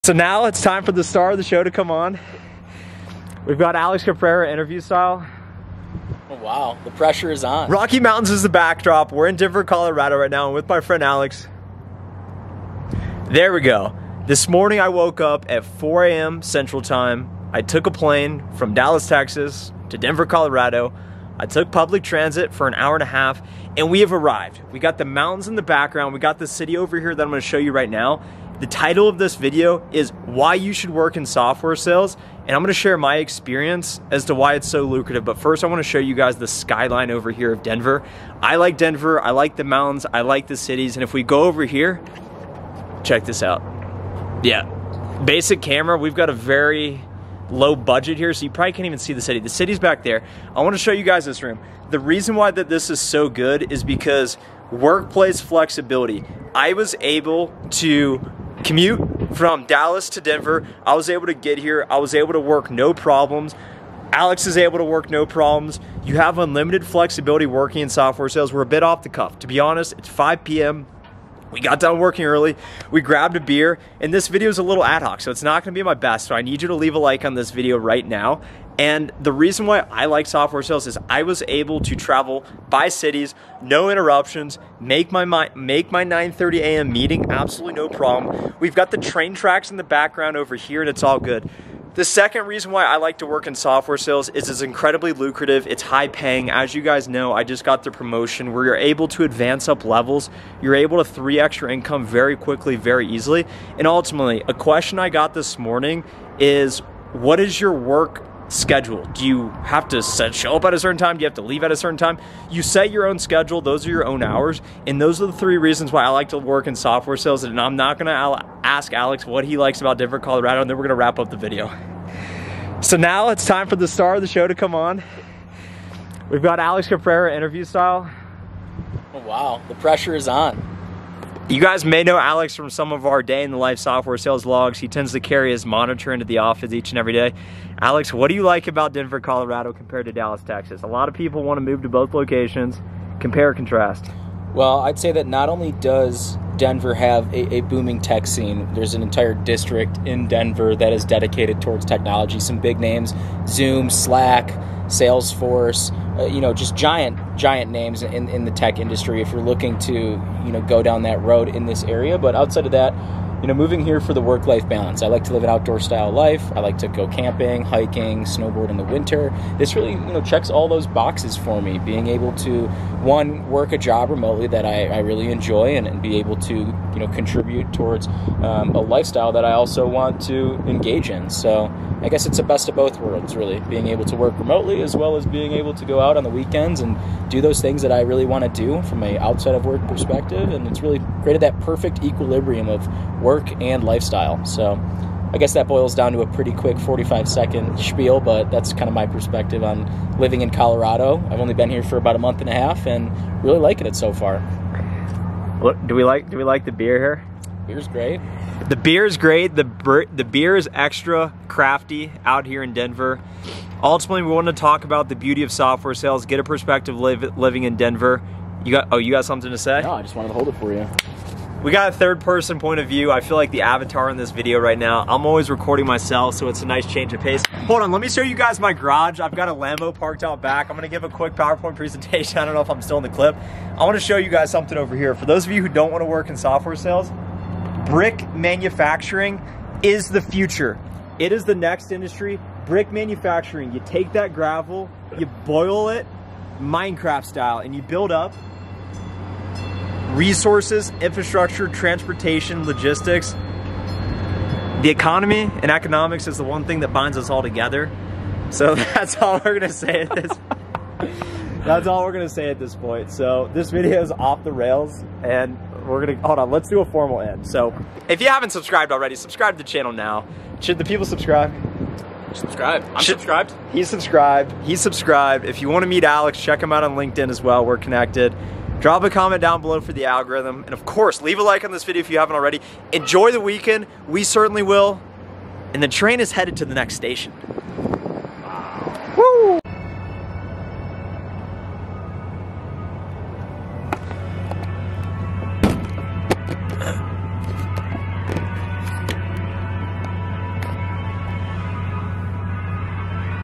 So now it's time for the star of the show to come on. We've got Alex Caprara interview style. Oh, wow, the pressure is on. Rocky Mountains is the backdrop. We're in Denver, Colorado right now. I'm with my friend Alex. There we go. This morning I woke up at 4 a.m. Central Time. I took a plane from Dallas, Texas to Denver, Colorado. I took public transit for an hour and a half and we have arrived. We got the mountains in the background. We got the city over here that I'm going to show you right now. The title of this video is Why You Should Work in Software Sales, and I'm going to share my experience as to why it's so lucrative. But first I want to show you guys the skyline over here of Denver. I like Denver, I like the mountains, I like the cities, and if we go over here, check this out. Yeah, basic camera. We've got a very low budget here, so you probably can't even see the city. The city's back there. I want to show you guys this room. The reason why that this is so good is because workplace flexibility. I was able to commute from Dallas to Denver. I was able to get here. I was able to work no problems. Alex is able to work no problems. You have unlimited flexibility working in software sales. We're a bit off the cuff. To be honest, it's 5 p.m. We got done working early, we grabbed a beer, and this video is a little ad hoc, so it's not gonna be my best, so I need you to leave a like on this video right now. And the reason why I like software sales is I was able to travel by cities, no interruptions, make my 9:30 a.m. meeting, absolutely no problem. We've got the train tracks in the background over here, and it's all good. The second reason why I like to work in software sales is it's incredibly lucrative, it's high paying. As you guys know, I just got the promotion where you're able to advance up levels. You're able to 3x your income very quickly, very easily. And ultimately, a question I got this morning is, what is your work schedule? Do you have to show up at a certain time? Do you have to leave at a certain time? You set your own schedule, those are your own hours, and those are the 3 reasons why I like to work in software sales. And I'm not gonna ask Alex what he likes about Denver, Colorado, and then we're gonna wrap up the video. So now it's time for the star of the show to come on. We've got Alex Caprara interview style. Oh, wow, the pressure is on. You guys may know Alex from some of our day in the life software sales vlogs. He tends to carry his monitor into the office each and every day. Alex, what do you like about Denver, Colorado compared to Dallas, Texas? A lot of people want to move to both locations. Compare, contrast. Well, I'd say that not only does Denver have a booming tech scene, there's an entire district in Denver that is dedicated towards technology. Some big names, Zoom, Slack, Salesforce, just giant names in the tech industry if you're looking to, go down that road in this area. But outside of that, moving here for the work-life balance. I like to live an outdoor style life. I like to go camping, hiking, snowboard in the winter. This really, checks all those boxes for me. Being able to, one, work a job remotely that I really enjoy and be able to, contribute towards a lifestyle that I also want to engage in. So I guess it's the best of both worlds, really. Being able to work remotely as well as being able to go out on the weekends and do those things that I really want to do from an outside of work perspective. And it's really created that perfect equilibrium of work and lifestyle. So I guess that boils down to a pretty quick 45-second spiel, but that's kind of my perspective on living in Colorado. I've only been here for about a month and a half and really liking it so far. What do we like the beer here? Beer's great. The beer is great. The beer is extra crafty out here in Denver. Ultimately, we want to talk about the beauty of software sales, get a perspective living in Denver. You got something to say? No, I just wanted to hold it for you. We got a third-person point of view. I feel like the avatar in this video right now. I'm always recording myself, so it's a nice change of pace. Hold on, let me show you guys my garage. I've got a Lambo parked out back. I'm gonna give a quick PowerPoint presentation. I don't know if I'm still in the clip. I wanna show you guys something over here. For those of you who don't wanna work in software sales, brick manufacturing is the future. It is the next industry. Brick manufacturing, you take that gravel, you boil it, Minecraft style, and you build up resources, infrastructure, transportation, logistics. The economy and economics is the one thing that binds us all together. So that's all we're gonna say at this. That's all we're gonna say at this point. So this video is off the rails, and we're gonna hold on. Let's do a formal end. So if you haven't subscribed already, subscribe to the channel now. Should the people subscribe? Subscribe. I'm subscribed. He's subscribed. He's subscribed. If you want to meet Alex, check him out on LinkedIn as well. We're connected. Drop a comment down below for the algorithm. And of course, leave a like on this video if you haven't already. Enjoy the weekend. We certainly will. And the train is headed to the next station.